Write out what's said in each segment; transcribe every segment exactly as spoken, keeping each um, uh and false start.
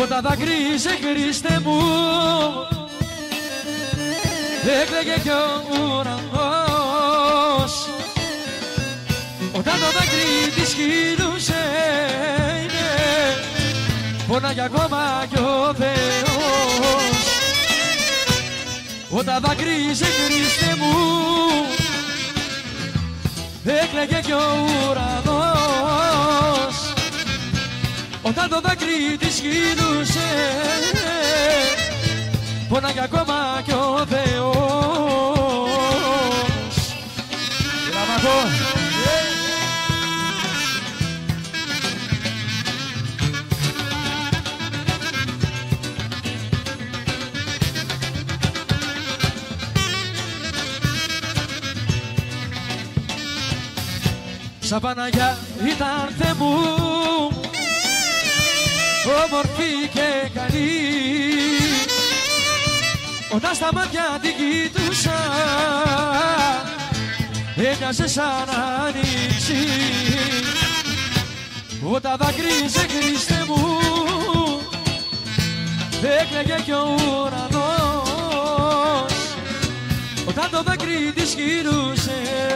Όταν δακρύζε Χριστέ μου έκλαιγε κι ο ουρανός. Όταν το δάκρυ της χείλουσε πόναγε ακόμα κι ο Θεός. Όταν δακρύζε Χριστέ μου έκλαιγε κι ο ουρανός. Όταν το δάκρυ της χείλουσε πόναγε ακόμα κι ο Θεός. Λαμακό. Σαν Παναγιά ήταν Θεέ μου, όμορφη και καλή. Όταν στα μάτια την κοιτούσα έμοιαζε σαν άνοιξη. Όταν δακρύζε Χριστέ μου έκλαιγε κι ο ουρανός. Όταν το δάκρυ της χείλουσε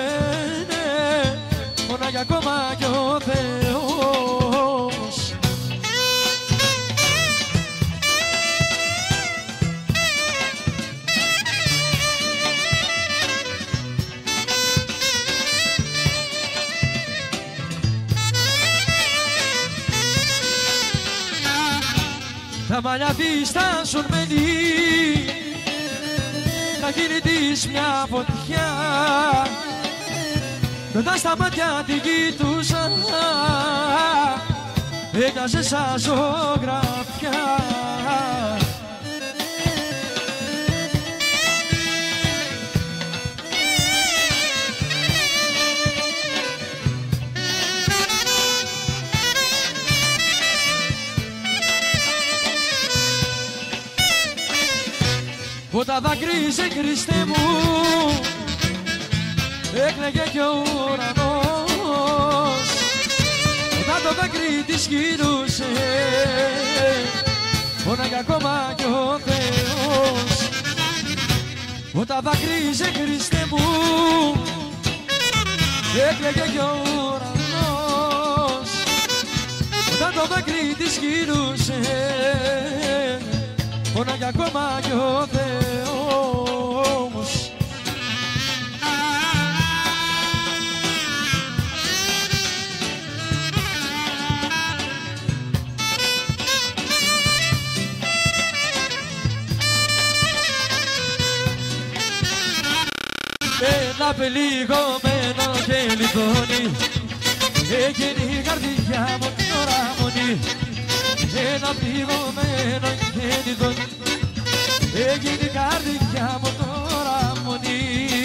πόναγε ακόμα κι ο Θεός. Τα μαλλιά της θα σουρμένει, θα γίνει της μια φωτιά. Κι όταν στα μάτια την κοιτούσα έμοιαζε σαν ζωγραφιά. Όταν δακρύζε Χριστέ μου έκλαιγε κι ο ουρανός. Όταν το δάκρυ της χείλουσε πόναγε ακόμα κι ο Θεός. Όταν δακρύζε Χριστέ μου έκλαιγε κι ο ουρανός. Όταν το δάκρυ της χείλουσε πόναγε ακόμα κι ο Θεός. Ένα πελιγωμένο και λιτώνει έγινε η καρδιά μου τώρα μονή. Ένα πληγωμένο και λιτώνει έγινε η καρδιά μου τώρα μονή.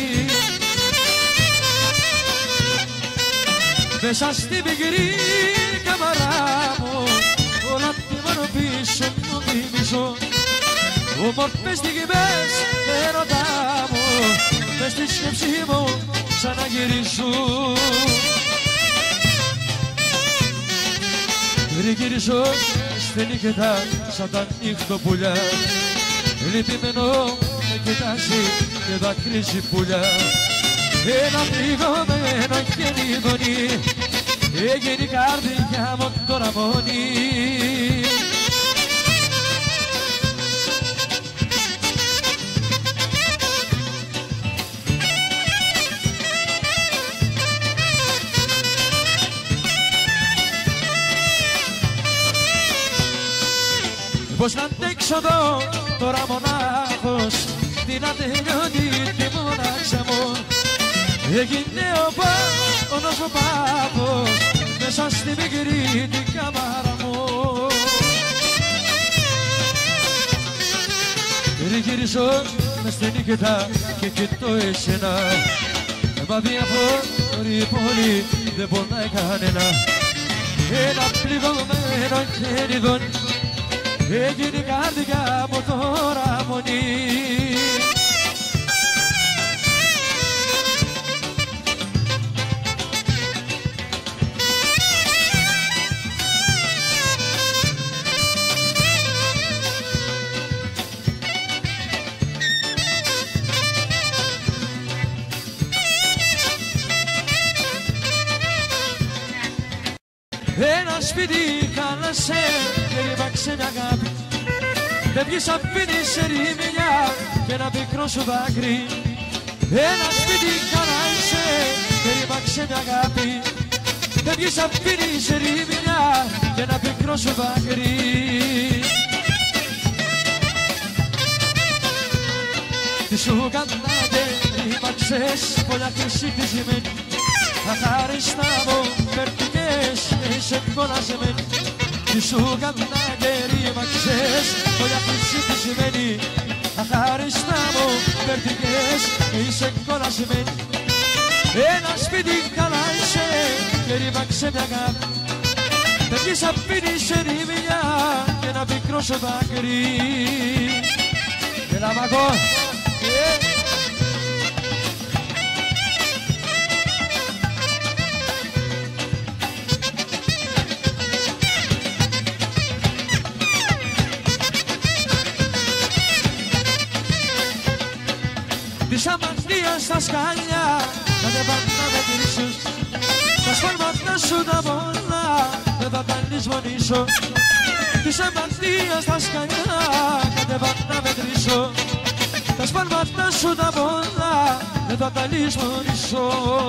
Μέσα στη μικρή καμαρά μου όλα τη μόνο πίσω μου θυμίζω. Όμορφες στιγμές έρωτά μου μες στη σκέψη μου ξαναγυρίζουν. Γυρίζω στη νύχτα σαν τα νύχτοπουλιά. Λυπημένο με κοιτάζει και δακρύζει πουλιά. Ένα πληγωμένο χελιδονί έγινε η καρδιά μου τώρα μόνη. Πώς να αντέξω εδώ τώρα μονάχος την ατελειωτή μονάξα μου. Έγινε ο πόνος ο πάθος μέσα στη μικρή την κάμαρα μου. Γυρίζω μες στη νύχτα και κοιτώ εσένα. Μα διαφορεί πολύ δεν πονάει κανένα. Ένα πληγωμένο χέριδον έγινε η καρδιά μου τώρα μονή. Ένα σπίτι χάλασε και ρήμαξε μια αγάπη. Δεν βγεις απ' σπίτι σε ρημιά και ένα πικρό σου δάκρυ. Ένα σπίτι χάλασε και ρήμαξε μια αγάπη. Δεν βγεις απ' σπίτι σε ρημιά και ένα πικρό σου δάκρυ. Τι σου έκανα και ρήμαξες πολλά χρυσή χτισμένη. Αχάριστα μου φέρθηκες και είσαι κολλασμένη. Τι σου έκανα και ρήμαξες πολλά χρυσή χτισμένη. Αχάριστα μου φέρθηκες και είσαι κολλασμένη. Ένα σπίτι καλά είσαι και ρήμαξε μια αγάπη. Δεν βγεις απ' σπίτι σε ρημιά και ένα πικρό σου δάκρυ. Έλα Μάκο! Της αμαρτίας στα σκάλια κατεβαίνουν να μετρήσεις. Τα σπάρματα σου τα πολλά δεν θα τα λησμονήσω. Της αμαρτίας στα σκάλια κατεβαίνουν να μετρήσω. Τα σπάρματα σου τα πολλά δεν θα τα λησμονήσω.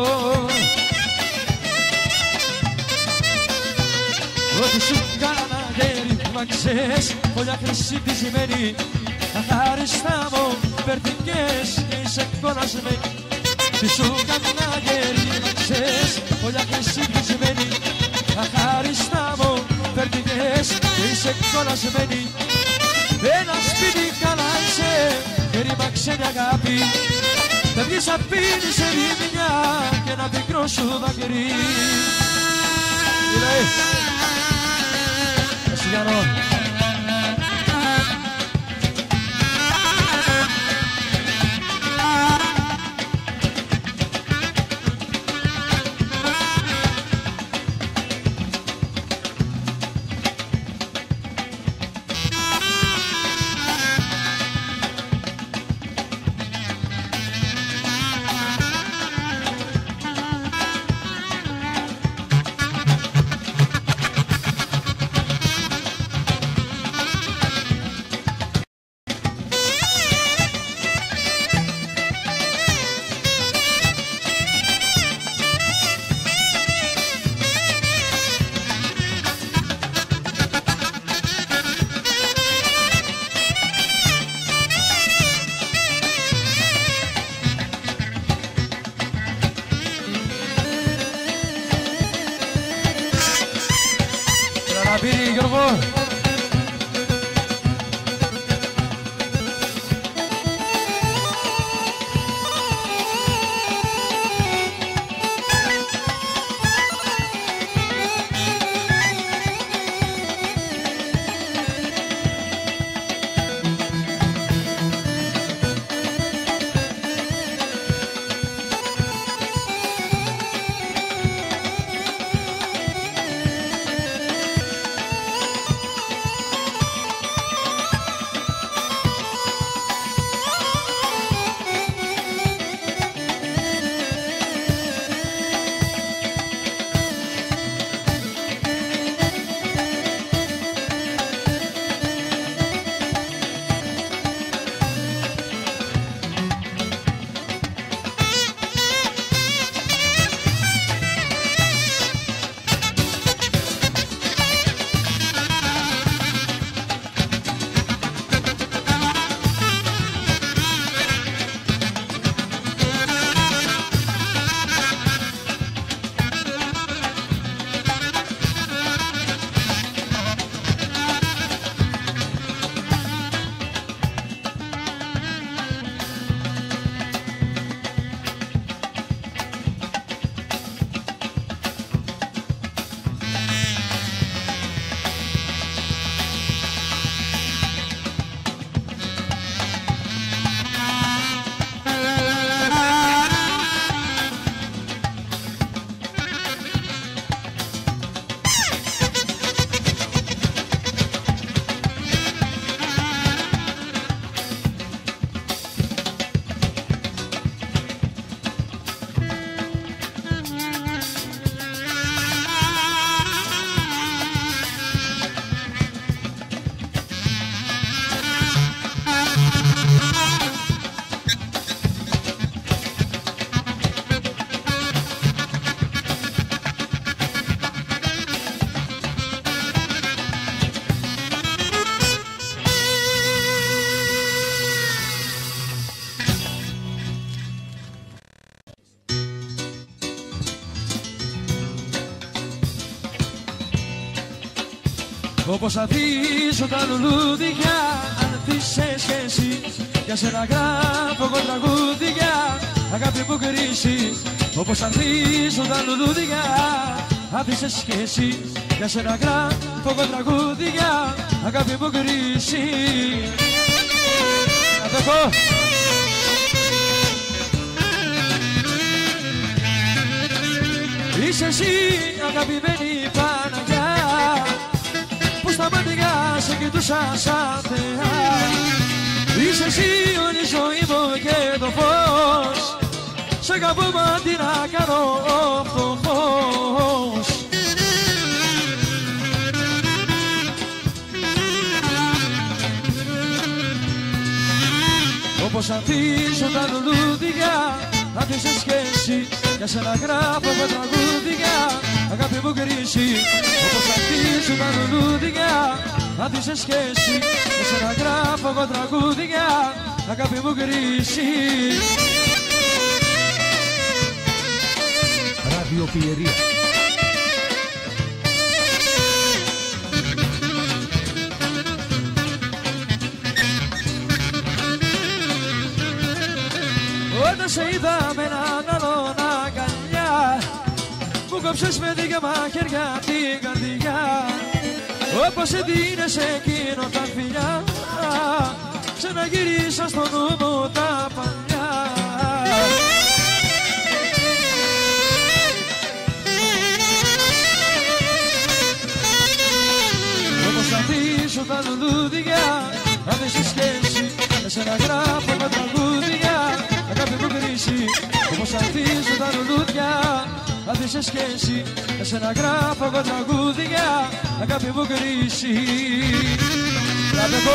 Ό,τι σου κάνα και ρήμαξες πολλά χρυσή χτισμένη. Αχάριστα μου φέρθηκες και είσαι κολλασμένη. Τι σου κάνα και ρήμαξες πολλά χρυσή χτισμένη. Αχάριστα μου φέρθηκες και είσαι κολλασμένη. Ένα σπίτι καλά είσαι και ρήμαξε μια αγάπη. Δεν βγεις απ' σπίτι σε ρημιά και ένα πικρό σου δάκρυ. Τι λέει? Βασιλιανό. Πήρε Γιώργο. όπως ανθίζουν τα λουλούδια. Αν θύσαι σχέση, για σένα γράφω εγώ τραγούδια. Αγάπη μου κρίση, όπως ανθίζουν τα λουλούδια. Αν θύσαι σχέση, για σένα γράφω εγώ τραγούδια. Αγάπη μου κρίση. Αδερφό. Είσαι εσύ αγαπημένη Παναγιά, που στα μάτια σε κοιτούσα σαν θεά. Είσαι εσύ όλη η ζωή μου και το φως, σ' αγαπώ μα τι να κάνω ο φτωχός. Όπως ανθίζουν τα λουλούδια, άφησες σχέση, για σένα γράφω εγώ τραγούδια. Αγάπη μου κρίση, όπως ανθίζουν τα λουλούδια. Άφησες σχέση, για σένα γράφω εγώ τραγούδια. Αγάπη μου κρίση. Ραδιοφιερία. Όταν σε είδα με έναν άλλον αγκαλιά, μου κόψες με δίκαια μαχαίρια την καρδιά. Όπως εντείνες εκείνο τα φιλιά, ξαναγύρισα στο νου μου τα παλιά. Όπως ανθίζουν τα λουλούδια, άφησες σχέση, εσένα γράφω με τραγούδια. Αγάπη μου κρίση, όπως ανθίζουν τα λουλούδια. Άφησες σχέση, εσένα γράφω εγώ τραγούδια. Αγάπη μου κρίση. Ραντεβού.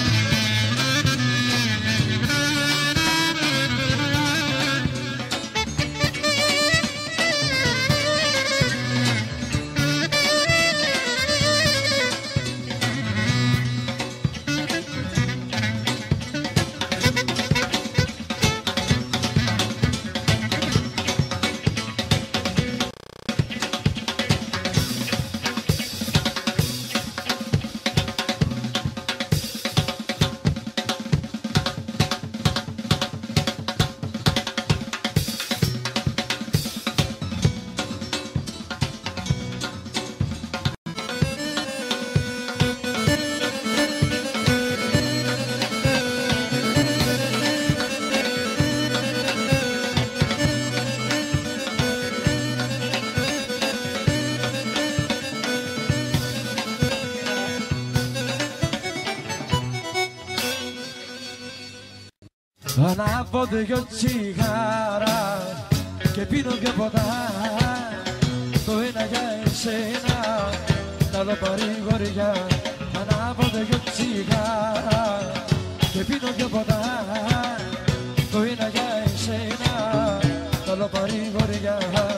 Ανάβω δυο τσιγάρα και πίνω δυο ποτά. Το ένα για εσένα, τ' άλλο παρηγοριά. Ανάβω δυο τσιγάρα και πίνω δυο ποτά. Το ένα για εσένα, τ' άλλο παρηγοριά.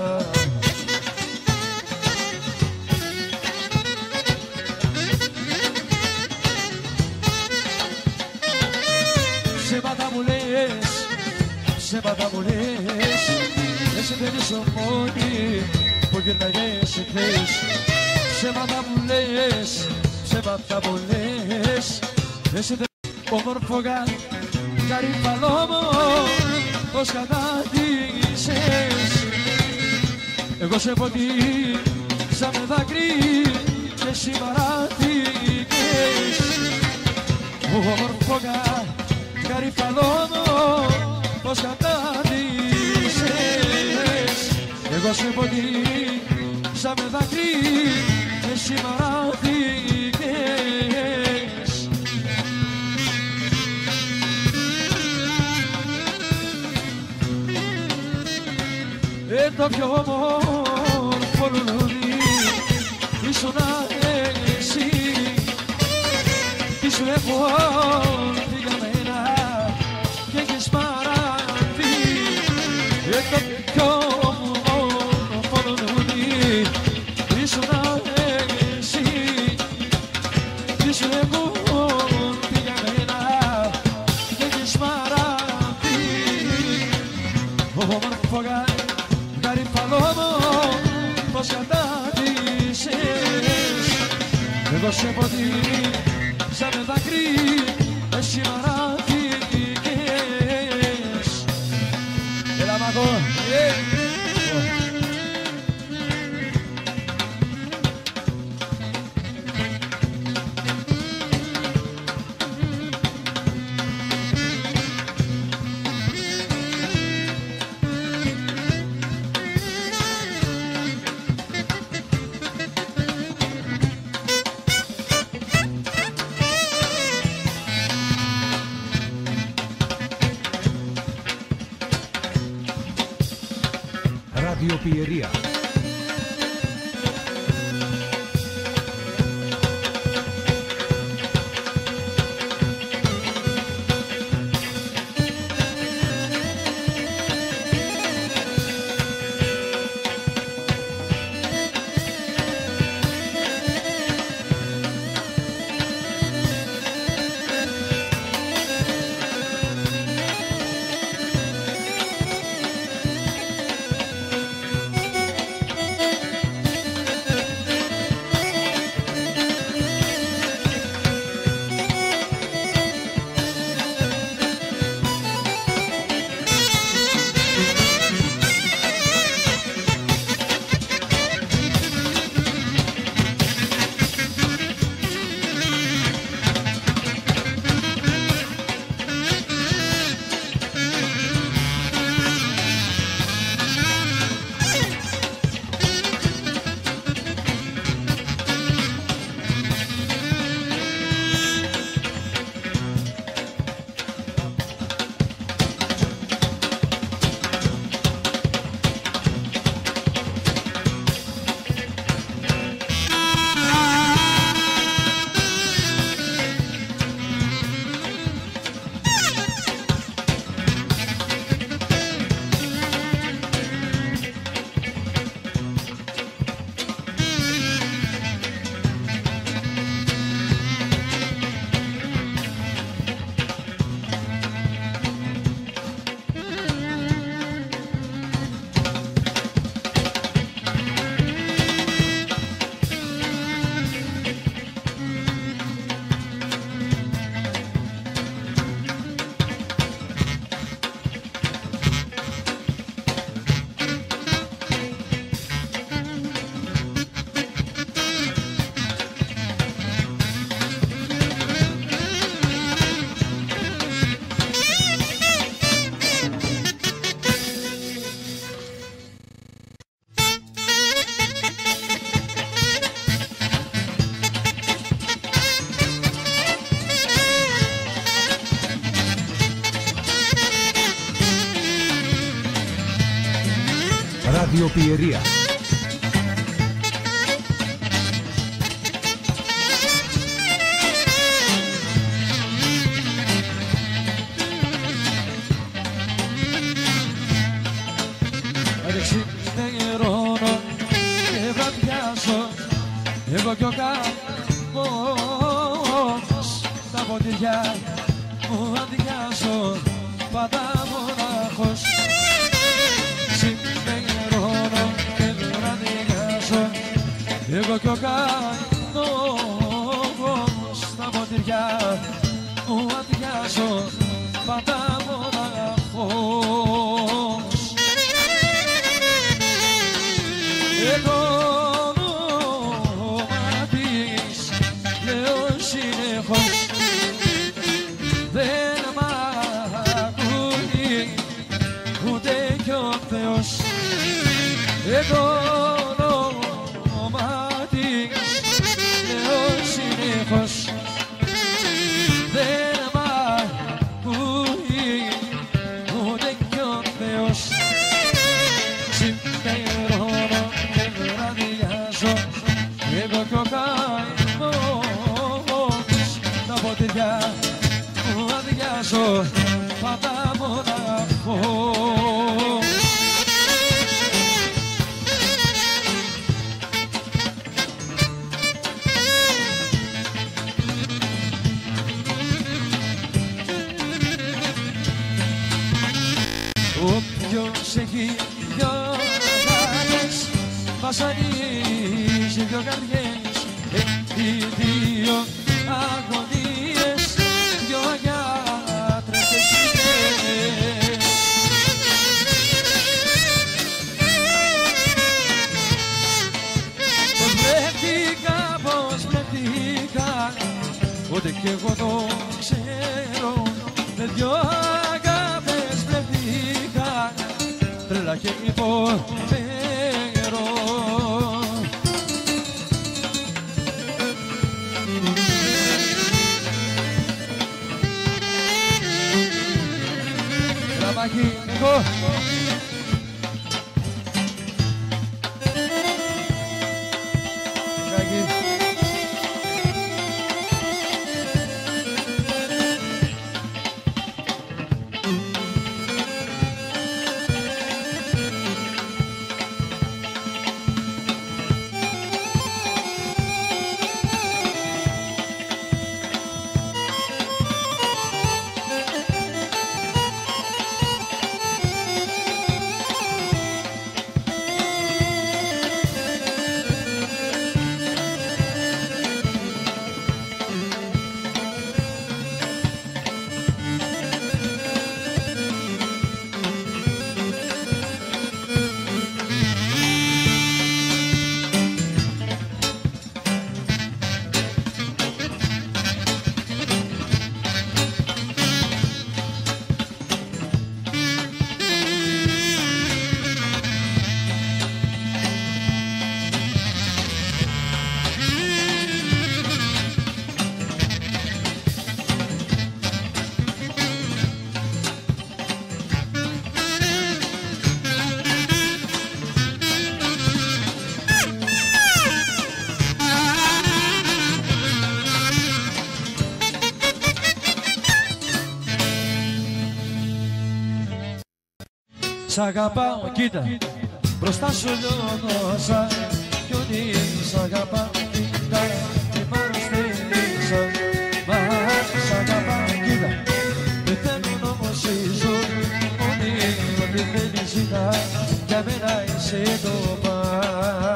Ψέματα μου λες, ψέματα μου λες. Εσύ δεν είσαι ο μόνη που γυρναγες εχθές. Ψέματα μου λες, ψέματα μου λες. Εσύ δεν όμορφο γαριφαλό μου, πως κατάδυσες. Εγώ σε ποτίσα με δάκρυ και εσύ παράτηκες. Όμορφο γαριφαλό μου, πως κατάδυσες. Εγώ σε ποτίσα με δάκρυ και εσύ παράτηκες. Ε, το πιο όμορφο λουλούδι ήσουν εσύ. Τι σου έχω πει για μένα και έχεις παραδεί. Ε, το πιο όμορφο λουλούδι ήσουν εσύ. Τι σου έχω πει για μένα και έχεις παραδεί. Όμορφο γαριφαλό μου, πως κατάδυσες. εγώ σε ποτήρι σαν δάκρυ εσύ μαράθηκες. Έλα μαγώ, Ραδιοπιερία. Ραδιοπιερία. Εξυπνερώνω και βραδιάζω εγώ κι ο καμπός. Τα ποτήρια μου αδειάζω πάντα μονάχος. Ξυπνερώνω και βραδιάζω εγώ κι ο καμπός. Τα ποτήρια μου αδειάζω πάντα μονάχος. Το όνομα της λέω συνεχώς, δεν μ' ακούει ούτε κι ο Θεός. Το όνομα της λέω συνεχώς, δεν μ' ακούει ούτε κι ο Θεός. Ξυπνερώνω και βραδιάζω εγώ κι ο καημός. Τα ποτήρια μου αδειάζω πάντα μοναχός. Όποιος έχει δυο αγάπες βασανίζει δυο καρδιές. οι δύο αγωνίες, δυο αγιάτρευτες στιγμές. Πως βρέθηκα, πως βρέθηκα, ούτε κι εγώ το ξέρω, με δυο αγάπες βρέθηκα, τρέλα και υποφέρω. Τραβάκι, εγώ. Σ' αγαπάω, κοίτα, μπροστά σου λιώνωσα κι ότι σ' αγαπάω, κοίτα, μη μ' αρρωσταίνεις. Μα σ' αγαπάω, κοίτα, πεθαίνουν όμως οι ζώοι, ότι ό,τι θέλεις ζητά, για μένα είσαι το παν.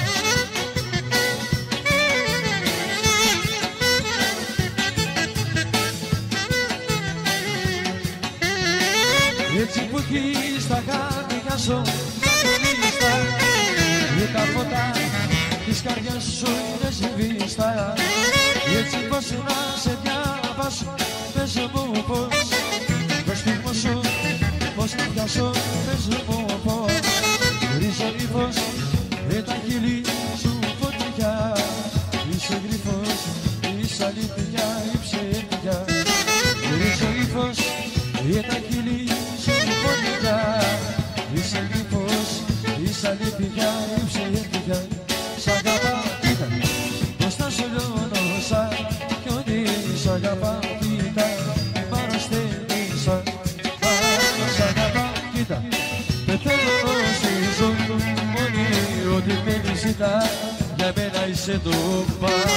Έτσι που έχεις τα χάρτια σου, τα λίστα, και τα φώτα της καρδιάς σου είναι σβήστα. Έτσι πως να σε διαβάσω, πες μου πως, το στίγμα σου, πως να πιάσω, πες μου πως. Ρίζο ύφος, ρε τα χείλη σου φωτιά, είσαι γρυφός, είσαι αλήθεια, η ψεύδια. Ρίζο ύφος, ρε τα χείλη σου φωτιά, είσαι γρυφός, είσαι αλήθεια, η ψεύδια. Σ' αγαπάω, κοίτα, μπροστά σου λιώνωσα κι ότι σ' αγαπάω, κοίτα, μη μ' αρρωσταίνεις. Σ' αγαπάω, κοίτα, πεθαίνω στη ζωή, μόνη ό,τι θέλεις ζητά, για μένα είσαι το παν.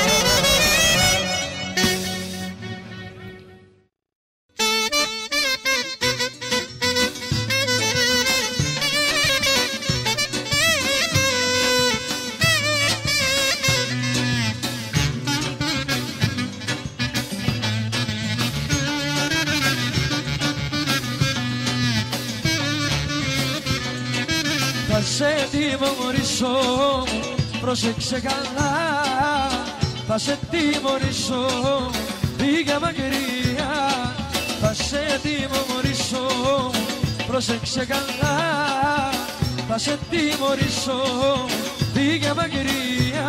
Θα σε τιμωρήσω, πρόσεξε καλά. Θα σε τιμωρήσω, πήγα μακριά. Θα σε τιμωρήσω, πρόσεξε καλά. Θα σε τιμωρήσω, πήγα μακριά.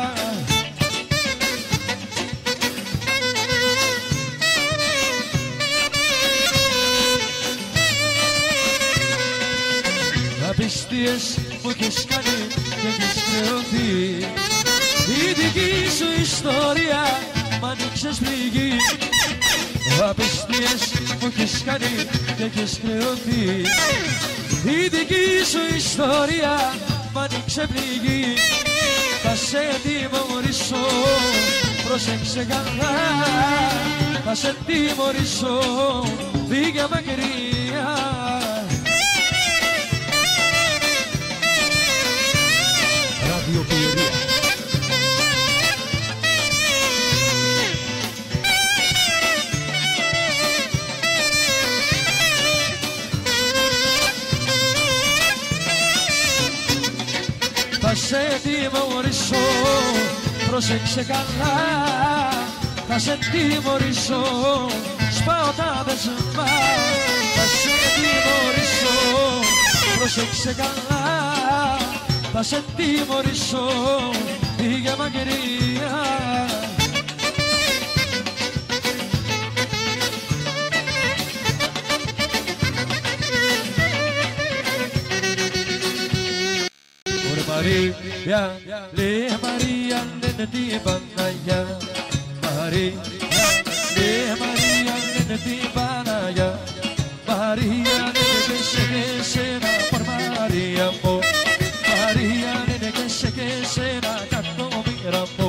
Απιστίες μου έχεις κάνει και έχεις χρεωθεί. Η δική σου ιστορία μ' ανοίξες πληγή. Απιστίες μου έχεις κάνει και έχεις χρεωθεί. Η δική σου ιστορία μ' ανοίξε πληγή. Θα σε τιμωρήσω, πρόσεξε καλά. Θα σε τιμωρήσω, πήγα μακριά. Ραδιοπιερία. θα σε τιμωρήσω. Πρόσεξε καλά, θα σε τιμωρήσω. Σπάω τα δεσμά, θα σε τιμωρήσω. Πρόσεξε καλά, θα σε τιμωρήσω. Πήγε μακριά. Maria, le Maria, nene di Banaya. Maria, le Maria, nene di Banaya. Maria, nene che se che se na por Maria mo. Maria, nene che se che se na canto mira mo.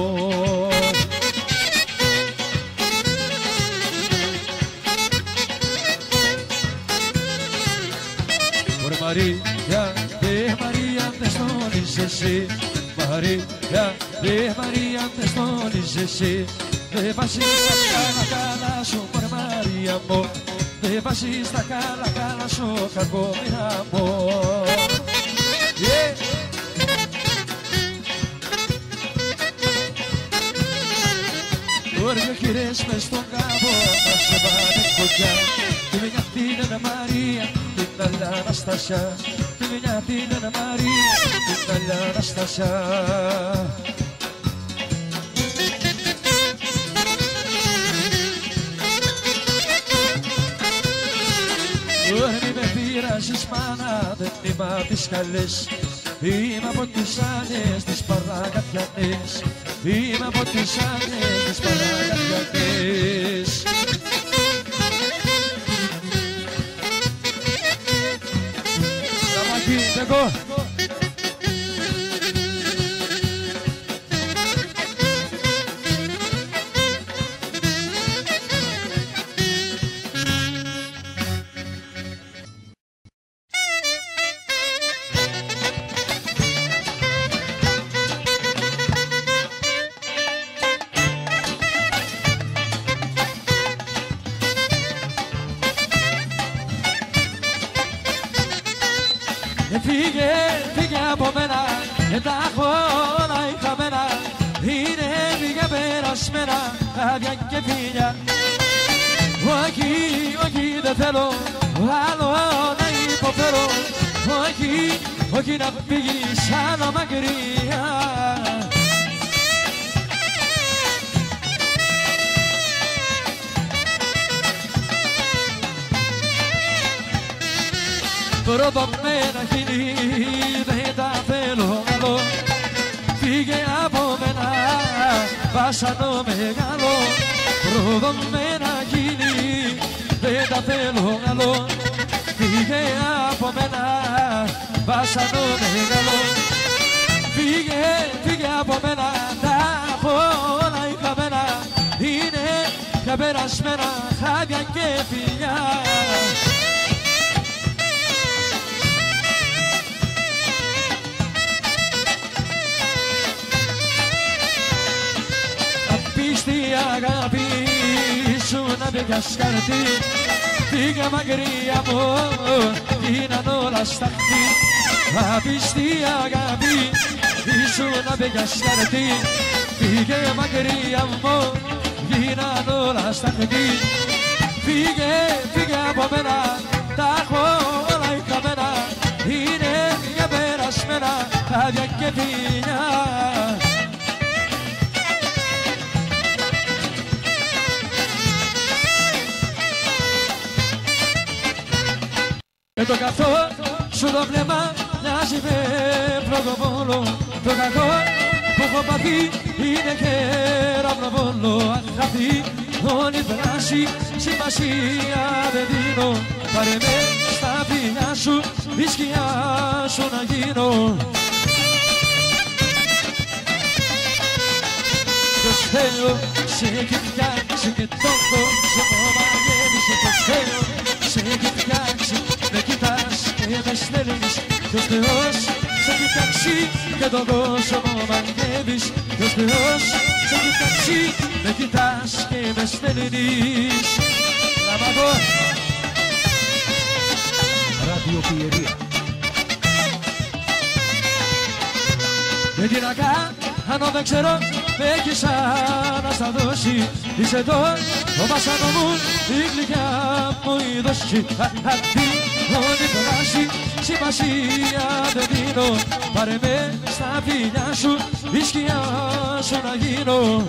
Por Maria, le Maria, te στόλεις εσύ. Μαρία, δε Μαρία, τε στόλεις εσύ. Δε βάζεις τα καλά καλά σου, μωρέ Μαρία μου. Δε βάζεις τα καλά καλά σου, κακομοίρα μου. Τώρα δυο χειρές μες στον κάμπο θα σε βάλει φωτιά. Τη μια την Αννα Μαρία, την άλλη Αναστασία. Τη μια την Αννα Μαρία, την άλλη Αναστασία. Τώρα μη με πειράζεις μάνα, δεν είμαι απ' τις καλές. Είμαι από τις άλλες τις παραγατιανές. Είμαι από τις άλλες τις παραγατιανές. Σταμακί, εγώ. Φύγε, φύγε από μένα, δεν τα έχω όλα οι χαμένα. Είναι φύγε περασμένα, άδεια και φίλια. Όχι, όχι δεν θέλω, άλλο να υποφέρω. Όχι, όχι να φύγεις άλλο μακριά. Πρώτα με ένα χείλη δεν τα θέλω άλλο. Φύγε από μένα βάσανο μεγάλο. Πρώτα με ένα χείλη δεν τα θέλω άλλο. Φύγε από μένα βάσανο μεγάλο. Φύγε, φύγε από μένα, τα έχω όλα οι χαμένα. Είναι για περασμένα χάδια και φιλιά. Απίστη αγάπη σου να μπήκας καρτί. Φύγε μακριά μου, γίναν όλα σταχτή. Απίστη αγάπη σου να μπήκας καρτί. Φύγε μακριά μου, γίναν όλα σταχτή. Φύγε, φύγε από μένα, τα έχω όλα οι χαμένα. Είναι για περασμένα, άδεια και φιλιά. Και το καθό σου το βλέμμα μοιάζει με φλογοβόλο. Το κακό που έχω πάθει είναι κεραυνοβόλο. Αγάπη, όλη δράση σημασία δεν δίνω. Πάρε με στα φιλιά σου, η σκιά σου να γίνω. Το Θεό σε έχει φτιάξει και το κόσμο μαγεύεις. Το Θεό σε έχει φτιάξει, με κοιτάς και με στέλνεις. Το Θεός σε έχει φτιάξει και τον κόσμο μαγεύεις. Το Θεός σε έχει φτιάξει, με κοιτάς και με στέλνεις. Λαμβάνω Radio Pieria. Και τι να κάνω δεν ξέρω, έχεις να στα δώσει. Είσαι το, το βασανό μου, η γλυκιά μου η δόση. Αντί, ό,τι περάσει, σημασία δεν δίνω. Πάρε με στα φιλιά σου, η σκιά σου να γίνω.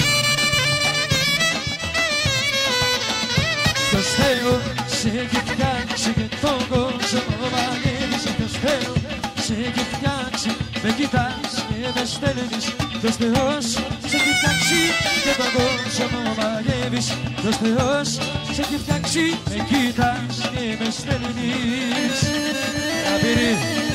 Το Θεό σε έχει φτιάξει και τον κόσμο μαγεύεις. Το Θεό σε έχει φτιάξει, με κοιτάς και με στέλνεις. Το Θεός σε έχει φτιάξει και τον κόσμο μαγεύεις. Το Θεός σε έχει φτιάξει, με κοιτάς και με στέλνεις. Απειρή,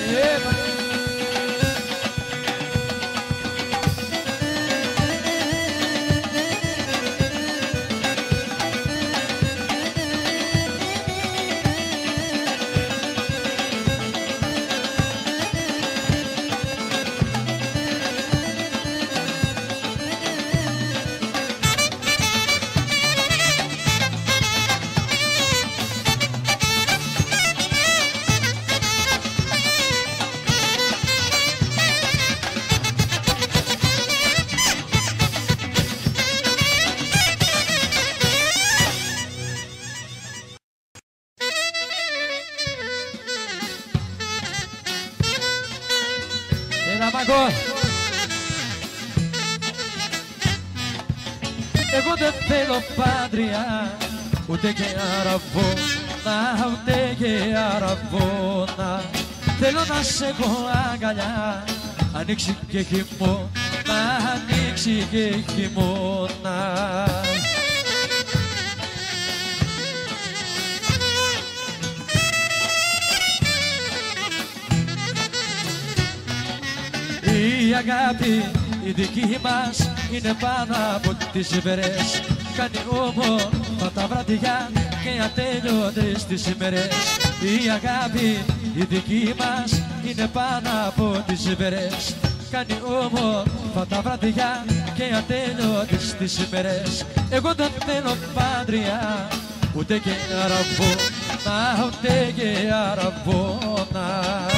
εγώ δεν θέλω πάντρια, ούτε και αραβόνα, ούτε και αραβόνα. Θέλω να σε έχω αγκαλιά, ανοίξει και χειμώνα, ανοίξει και χειμώνα. Η αγάπη η δική μας είναι πάνω από τις ημέρες. Κάνει όμορφα τα βράδια και ατέλειωτες τις ημέρες. Η αγάπη η δική μας είναι πάνω από τις ημέρες. Κάνει όμορφα τα βράδια και ατέλειωτες τις ημέρες. Εγώ δεν θέλω πάντρια, ούτε και αραβόνα, ούτε και αραβόνα.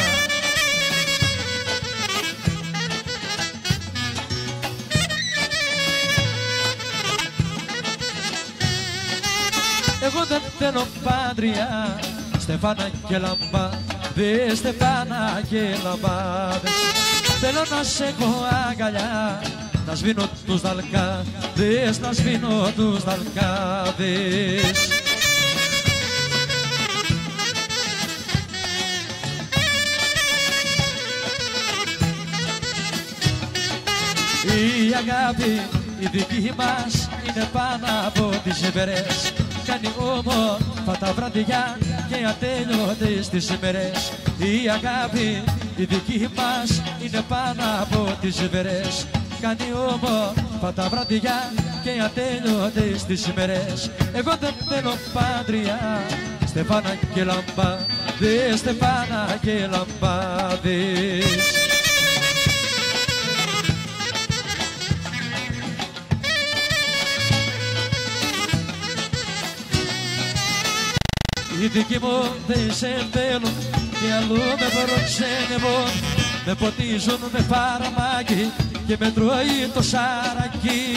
Εγώ δεν θέλω πάντρια, στεφάνα και λαμπάδες, στεφάνα και λαμπάδες. Θέλω να σε έχω αγκαλιά, να σβήνω τους δαλκάδες, να σβήνω τους δαλκάδες. Η αγάπη η δική μας είναι πάνω από τις ημέρες. Κάνει όμορφα τα βράδια και ατέλειωτες τις ημέρες. Η αγάπη η δική μας είναι πάνω από τις ημέρες. Κάνει όμορφα τα βράδια και ατέλειωτες τις ημέρες. Εγώ δεν θέλω πάντρια, στεφάνα και λαμπάδες, στεφάνα και λαμπάδες. Οι δικοί μου δεν σε θέλουν και αλλού με προξενεύουν. Με ποτίζουν με φαρμάκι και με τρώει το σαρακί.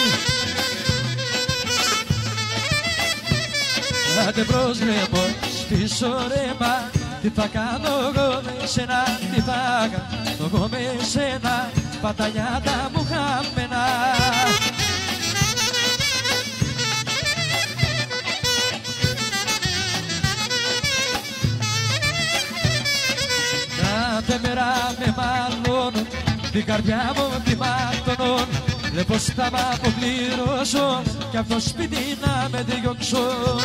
Άντε προς ρέμος πίσω ρέμα, τι θα κάνω εγώ με σένα, τι θα κάνω εγώ με σένα, πατανιάτα μου χαμένα. Κάθε μέρα με μαλώνουν, την καρδιά μου τη ματώνουν. Λε πως θα μ' αποπληρώσω κι από το σπίτι να με διώξω.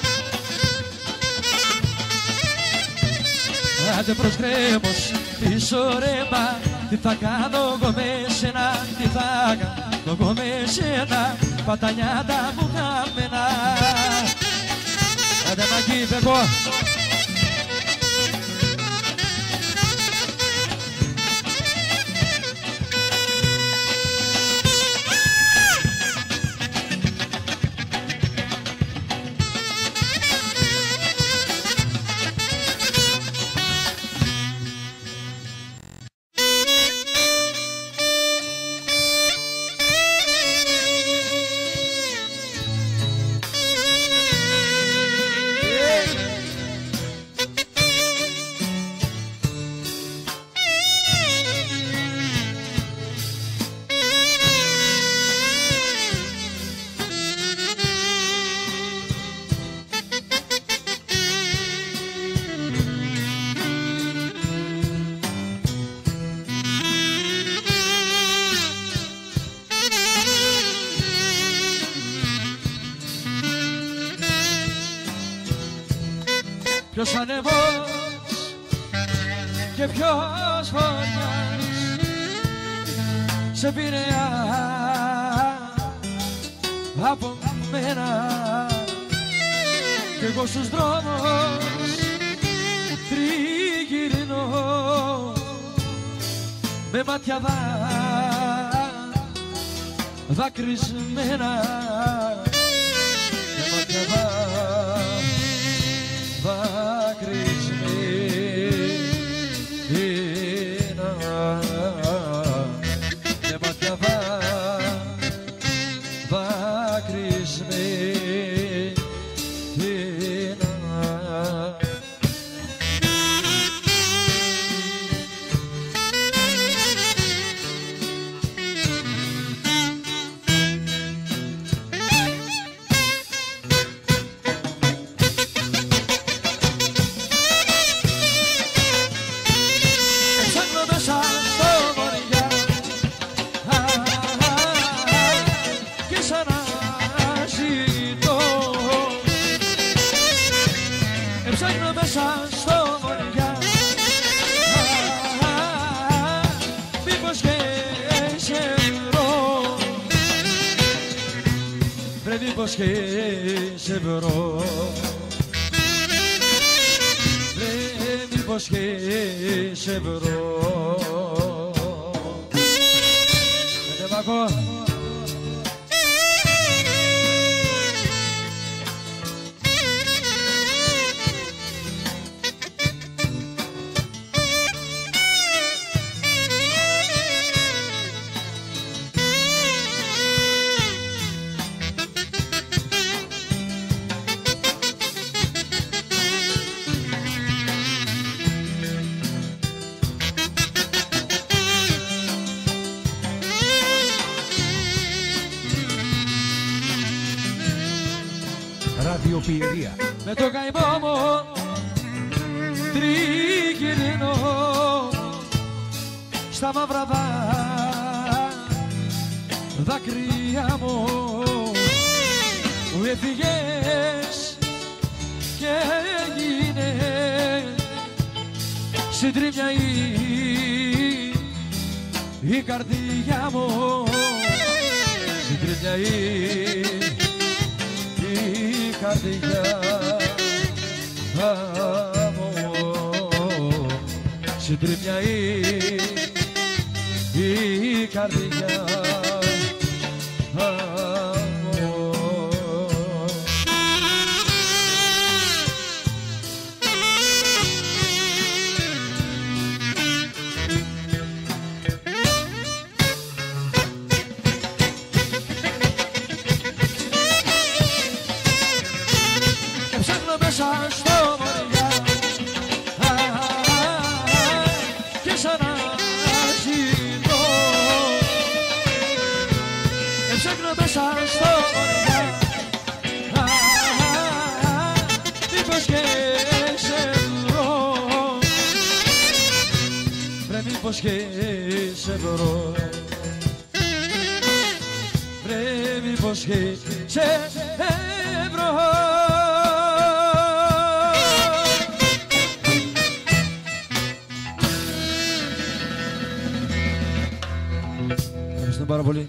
Άντε προς γκρέμος πίσω ρέμα, τι θα κάνω εγώ με σένα, τι θα κάνω εγώ με σένα, πατανιάτα μου χαμένα. Άντε Μαγκή φεύγω. ποιος ανεμός και ποιος φωνιάς σε πειραιά από μένα κι εγώ στους δρόμους τριγυρνώ με μάτια δα, δακρυσμένα με μάτια δα, δακρυσμένα με μάτια δα, δακρυσμένα. Μήπως και σε βρω, μήπως και σε βρω. Δεν μ' ακούω. Ραδιοπιερία. Με το καημό μου τριγυρνώ στα μαύρα δα, δάκρυα μου μου έφυγες και έγινε συντρίμια η, η καρδιά μου, συντρίμια η η καρδιά μου, συντρίμια η, η καρδιά μου. Μέσα στο βορειά και σαν να ζητώ, εψάχνω μέσα στο βορειά μήπως και σε βρω, βρε μήπως και σε βρω, βρε μήπως και σε βρω. Ευχαριστώ πάρα πολύ.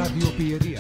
Ραδιοπιερία.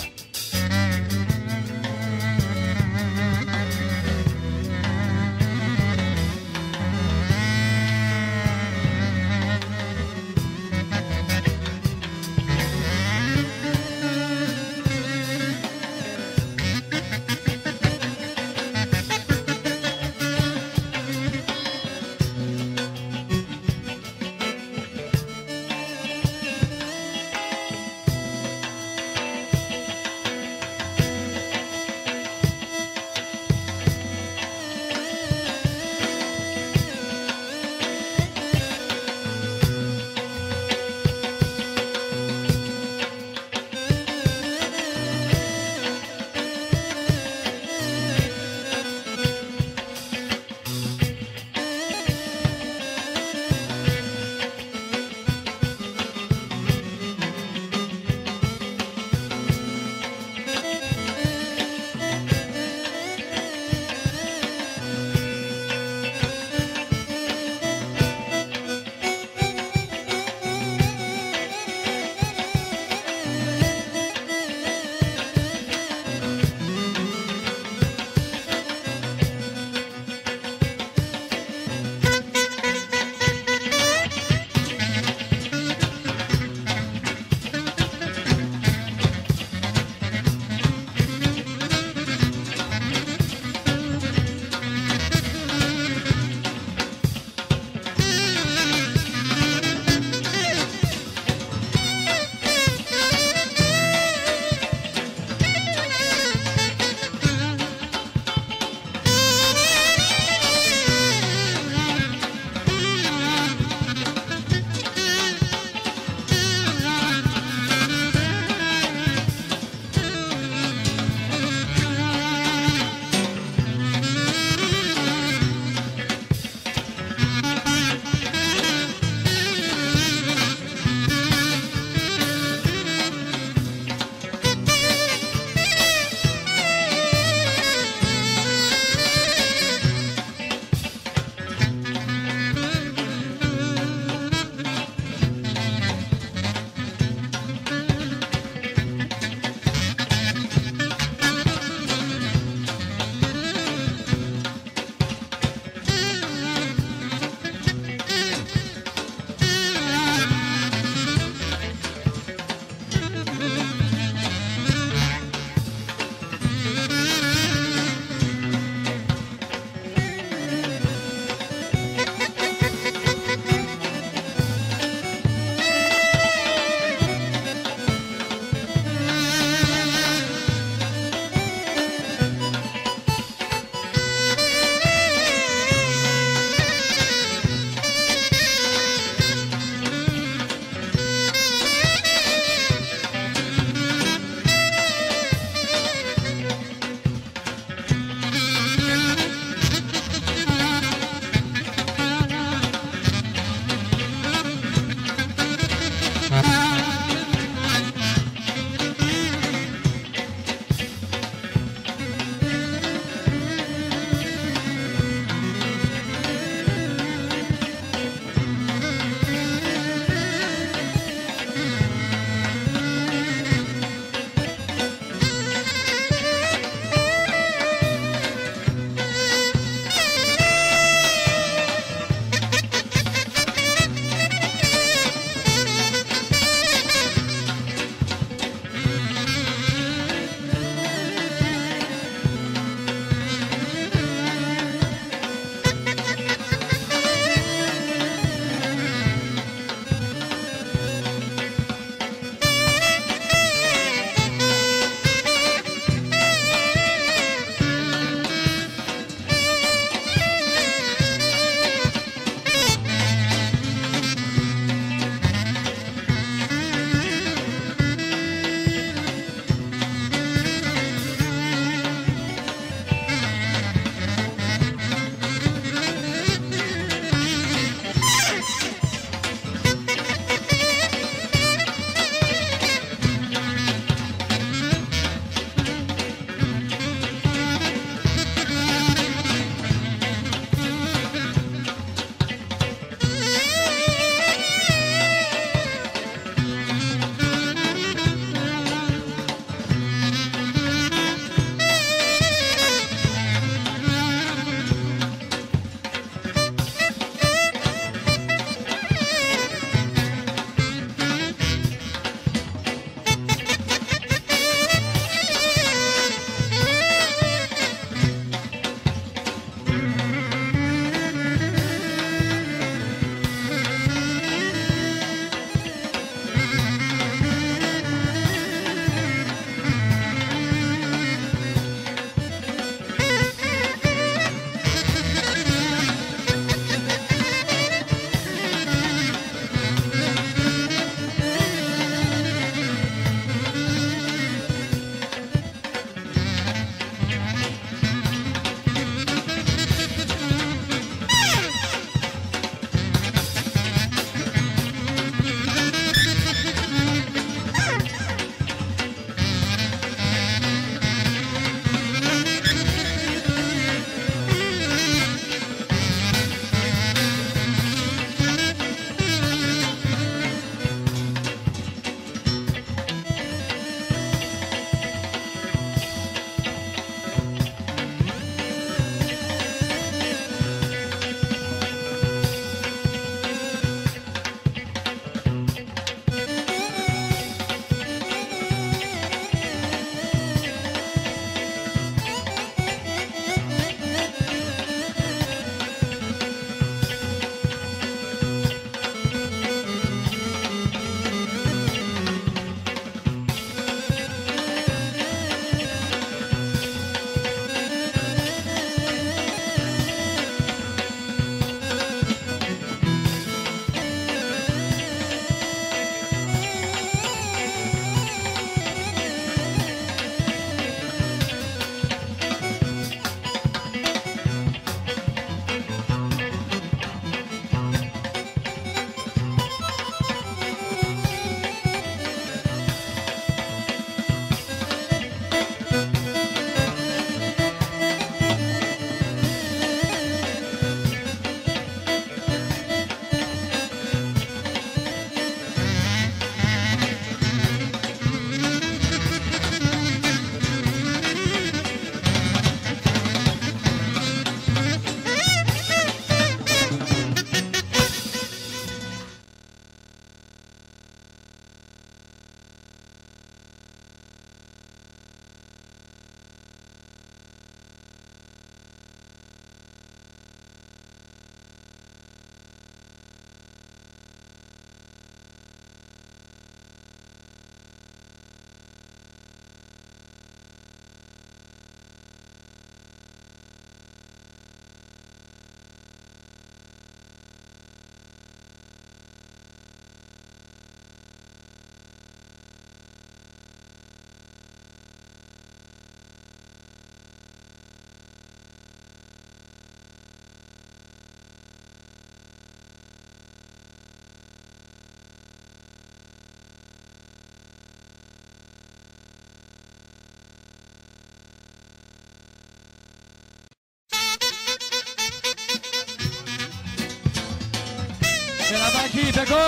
aquí, pegó.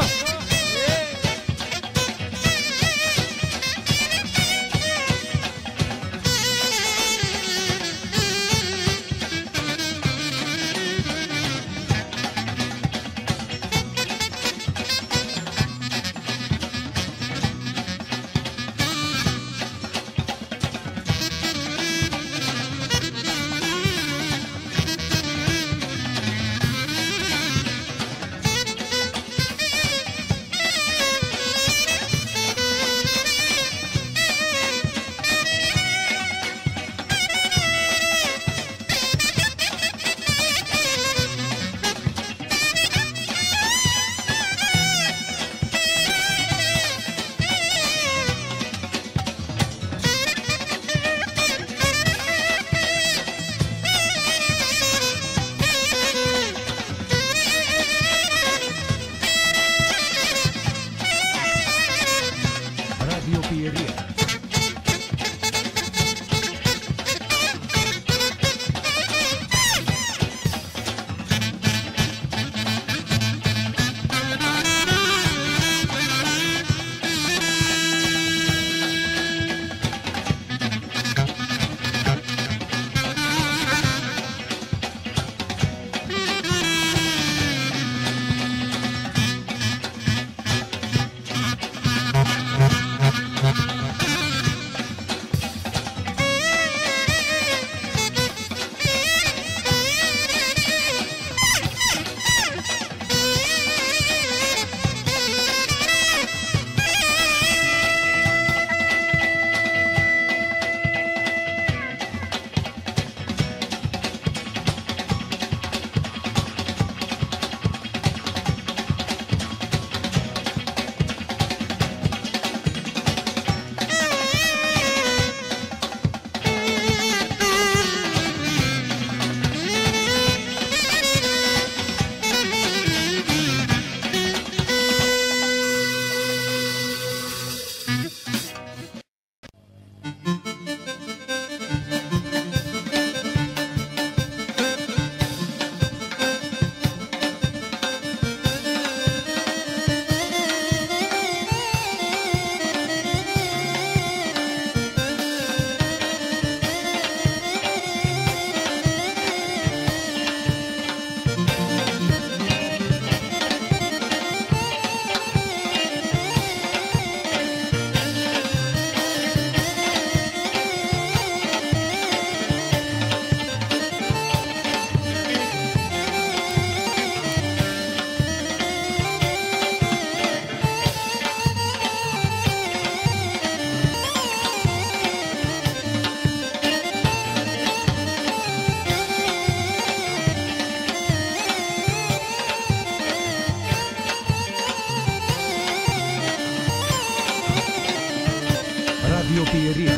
Radio Pieria. Radio Pieria.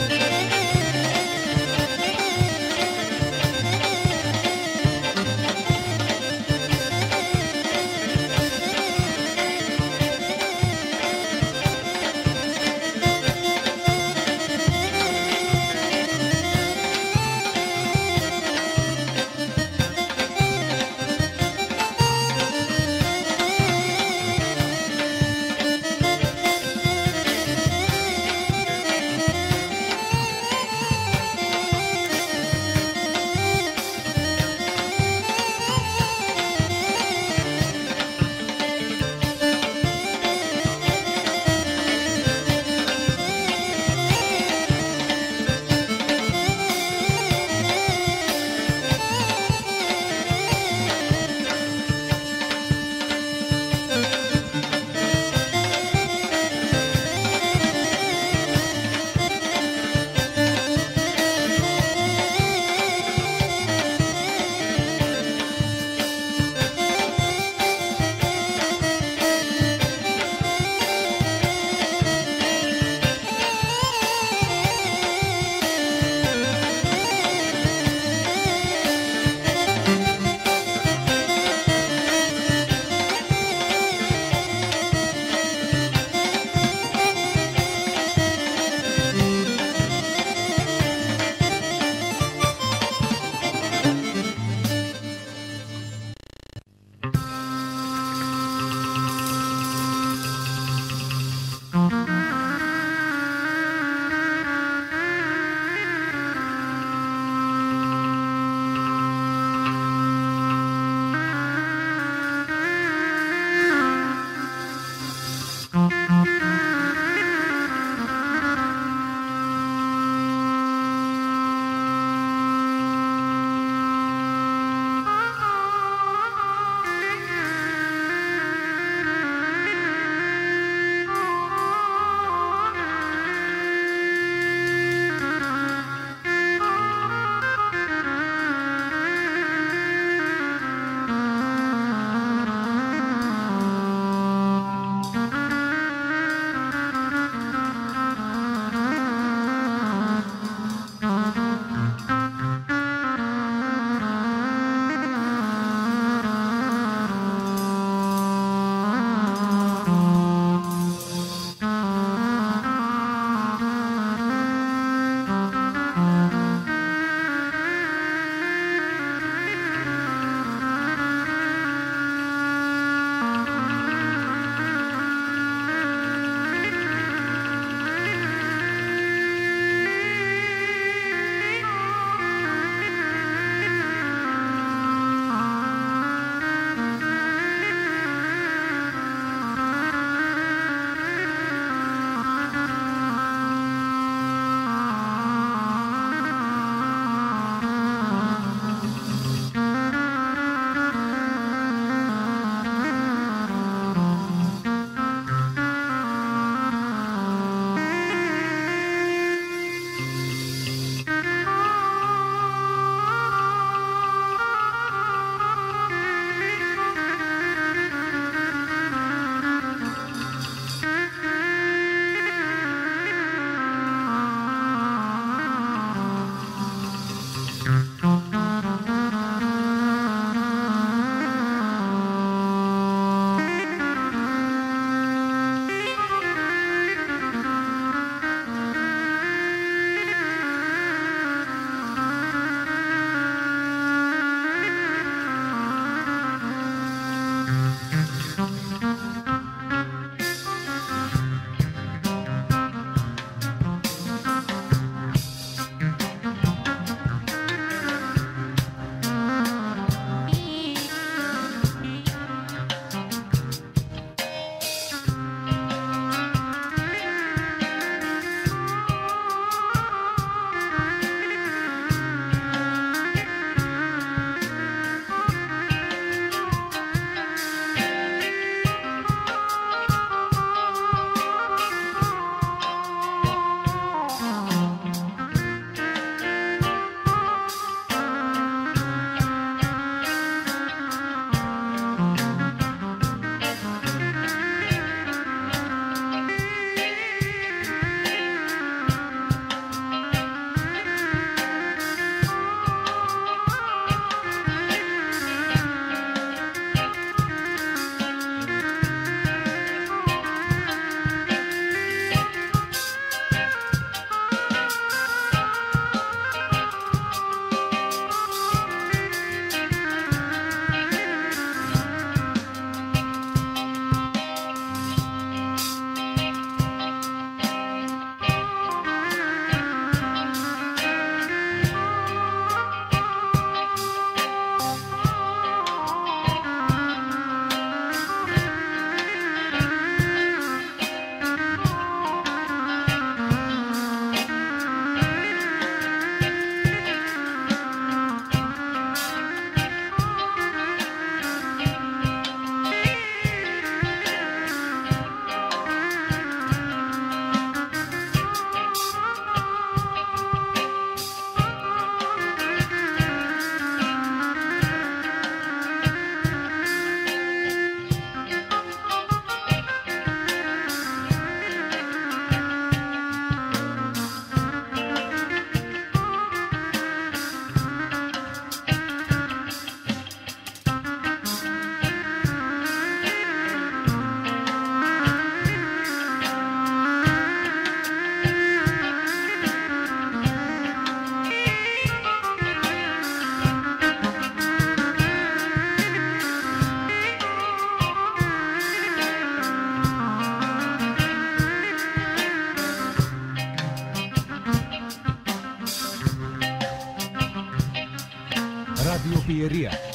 Ραδιοπιερία.